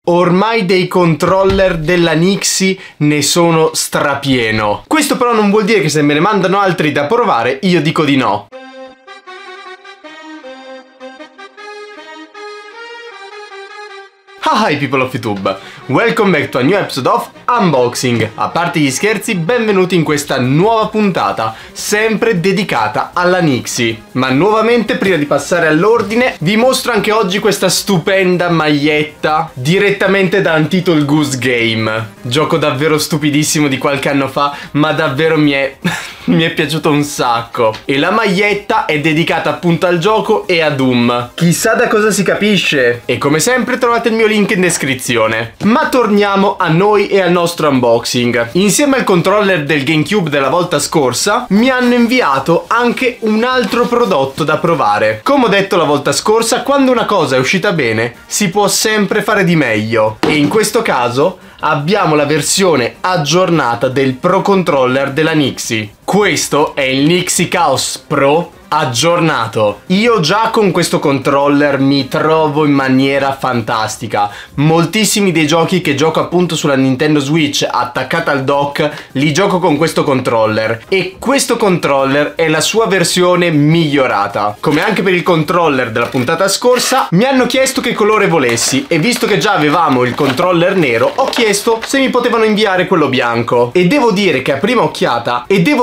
Ormai dei controller della Nixie ne sono strapieno. Questo però non vuol dire che se me ne mandano altri da provare io dico di no. Hi people of YouTube, welcome back to a new episode of Unboxing. A parte gli scherzi, benvenuti in questa nuova puntata, sempre dedicata alla Nixie. Ma nuovamente, prima di passare all'ordine, vi mostro anche oggi questa stupenda maglietta direttamente da Untitled Goose Game. Gioco davvero stupidissimo di qualche anno fa, ma davvero mi è piaciuto un sacco. E la maglietta è dedicata appunto al gioco e a Doom. Chissà da cosa si capisce. E come sempre trovate il mio link in descrizione. Ma torniamo a noi e al nostro unboxing. Insieme al controller del GameCube della volta scorsa mi hanno inviato anche un altro prodotto da provare. Come ho detto la volta scorsa, quando una cosa è uscita bene si può sempre fare di meglio. E in questo caso abbiamo la versione aggiornata del Pro Controller della Nixie. Questo è il Nixie Chaos Pro aggiornato. Io già con questo controller mi trovo in maniera fantastica. Moltissimi dei giochi che gioco appunto sulla Nintendo Switch attaccata al dock li gioco con questo controller, e questo controller è la sua versione migliorata. Come anche per il controller della puntata scorsa, mi hanno chiesto che colore volessi, e visto che già avevamo il controller nero ho chiesto se mi potevano inviare quello bianco. E devo dire che a prima occhiata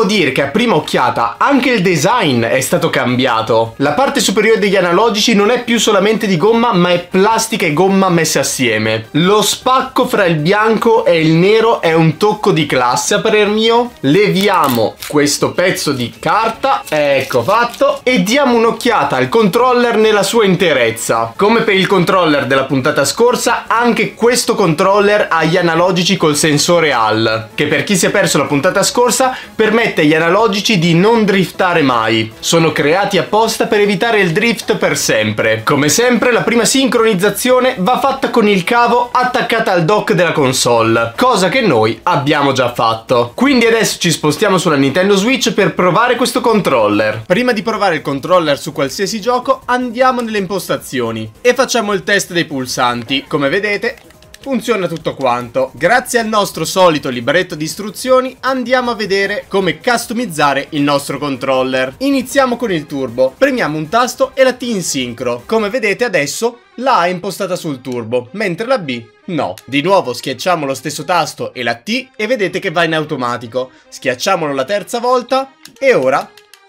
anche il design è stato cambiato. La parte superiore degli analogici non è più solamente di gomma, ma è plastica e gomma messe assieme. Lo spacco fra il bianco e il nero è un tocco di classe a parer mio. Leviamo questo pezzo di carta, ecco fatto, e diamo un'occhiata al controller nella sua interezza. Come per il controller della puntata scorsa, anche questo controller ha gli analogici col sensore HAL, che per chi si è perso la puntata scorsa permette agli analogici di non driftare mai. Sono creati apposta per evitare il drift per sempre. Come sempre, la prima sincronizzazione va fatta con il cavo attaccata al dock della console, cosa che noi abbiamo già fatto. Quindi adesso ci spostiamo sulla Nintendo Switch per provare questo controller. Prima di provare il controller su qualsiasi gioco, andiamo nelle impostazioni e facciamo il test dei pulsanti. Come vedete, funziona tutto quanto. Grazie al nostro solito libretto di istruzioni andiamo a vedere come customizzare il nostro controller. Iniziamo con il turbo, premiamo un tasto e la T in sincro. Come vedete adesso la A è impostata sul turbo, mentre la B no. Di nuovo schiacciamo lo stesso tasto e la T e vedete che va in automatico. Schiacciamolo la terza volta e ora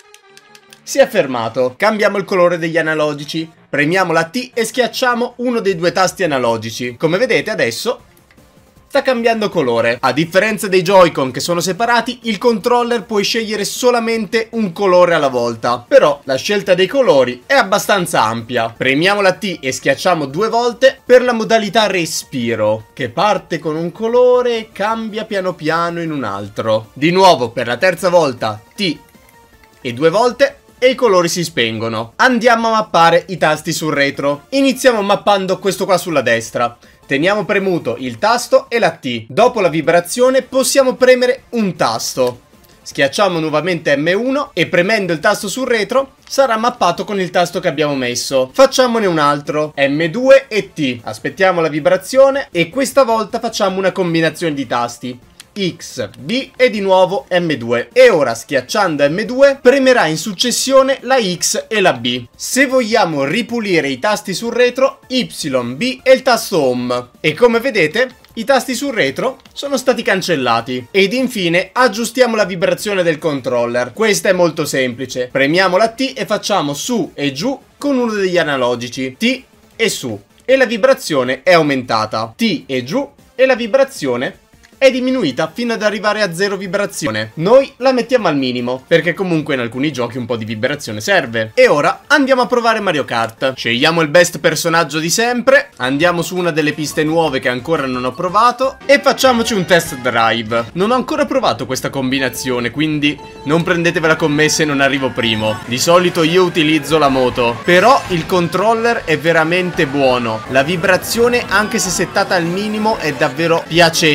si è fermato. Cambiamo il colore degli analogici, premiamo la T e schiacciamo uno dei due tasti analogici. Come vedete adesso sta cambiando colore. A differenza dei Joy-Con che sono separati, il controller puoi scegliere solamente un colore alla volta. Però la scelta dei colori è abbastanza ampia. Premiamo la T e schiacciamo due volte per la modalità respiro, che parte con un colore e cambia piano piano in un altro. Di nuovo per la terza volta T e due volte e i colori si spengono. Andiamo a mappare i tasti sul retro. Iniziamo mappando questo qua sulla destra. Teniamo premuto il tasto e la T. Dopo la vibrazione possiamo premere un tasto. Schiacciamo nuovamente M1 e premendo il tasto sul retro sarà mappato con il tasto che abbiamo messo. Facciamone un altro, M2 e T. Aspettiamo la vibrazione e questa volta facciamo una combinazione di tasti, X, B e di nuovo M2. E ora schiacciando M2 premerà in successione la X e la B. Se vogliamo ripulire i tasti sul retro, Y, B e il tasto Home. E come vedete i tasti sul retro sono stati cancellati. Ed infine aggiustiamo la vibrazione del controller. Questa è molto semplice. Premiamo la T e facciamo su e giù con uno degli analogici, T e su, e la vibrazione è aumentata. T e giù e la vibrazione è diminuita fino ad arrivare a 0 vibrazione. Noi la mettiamo al minimo, perché comunque in alcuni giochi un po' di vibrazione serve. E ora andiamo a provare Mario Kart. Scegliamo il best personaggio di sempre, andiamo su una delle piste nuove che ancora non ho provato e facciamoci un test drive. Non ho ancora provato questa combinazione, quindi non prendetevela con me se non arrivo primo. Di solito io utilizzo la moto, però il controller è veramente buono. La vibrazione, anche se settata al minimo, è davvero piacevole.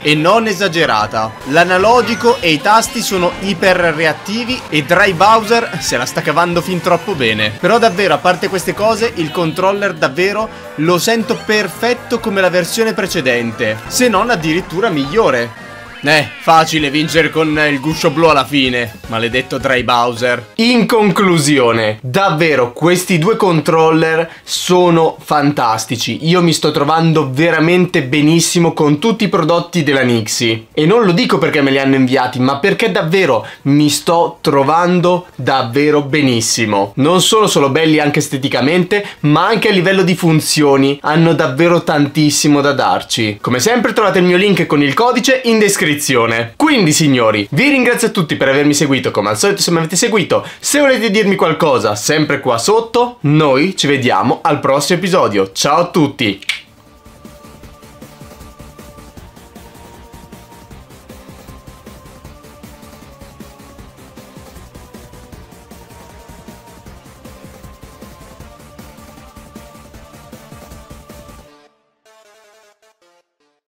e non esagerata. L'analogico e i tasti sono iper reattivi e Dry Bowser se la sta cavando fin troppo bene. Però davvero, a parte queste cose, il controller davvero lo sento perfetto come la versione precedente, se non addirittura migliore. Facile vincere con il guscio blu alla fine, maledetto Dry Bowser. In conclusione, davvero questi due controller sono fantastici. Io mi sto trovando veramente benissimo con tutti i prodotti della Nixie. E non lo dico perché me li hanno inviati, ma perché davvero mi sto trovando davvero benissimo. Non sono solo belli anche esteticamente, ma anche a livello di funzioni hanno davvero tantissimo da darci. Come sempre trovate il mio link con il codice in descrizione. Quindi signori, vi ringrazio a tutti per avermi seguito. Come al solito, se mi avete seguito, se volete dirmi qualcosa sempre qua sotto. Noi ci vediamo al prossimo episodio. Ciao a tutti.